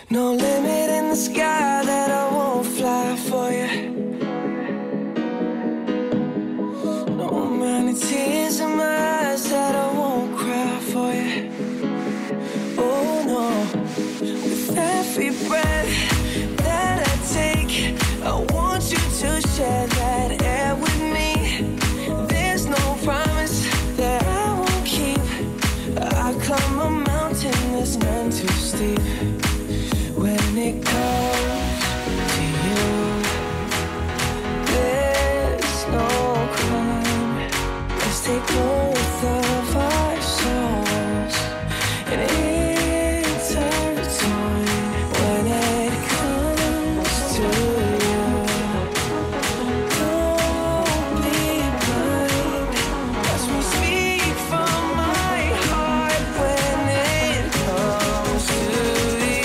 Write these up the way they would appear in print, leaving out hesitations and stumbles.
No limit in the sky that I won't fly for you. No amount of tears in my eyes that I won't cry for you. Oh no, with every breath that I take, I want you to share that air with me. There's no promise that I won't keep. I climb a mountain that's none too steep. When it comes to you, there's no crime. Let's take both of our souls and intertwine. When it comes to you, don't be blind. Watch me speak from my heart. When it comes to you,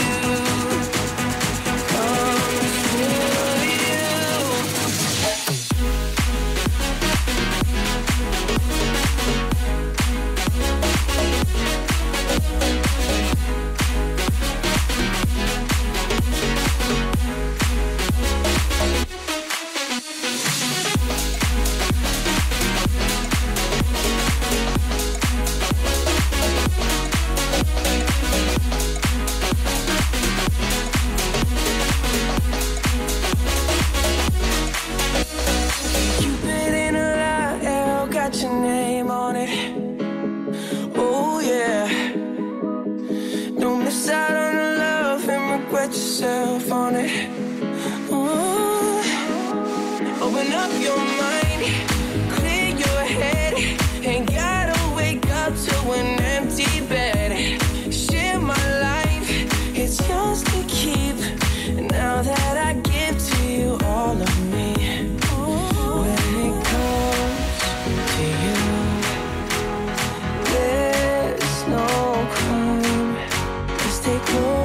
Cupid in a light arrow got your name on it. Oh yeah. Don't miss out on the love and regret yourself on it. Oh. Open up your mind, clear your head. Ain't gotta wake up to an empty bed. Share my life, it's yours to keep. Now that I give to you all of me. When it comes to you, there's no crime. Let's take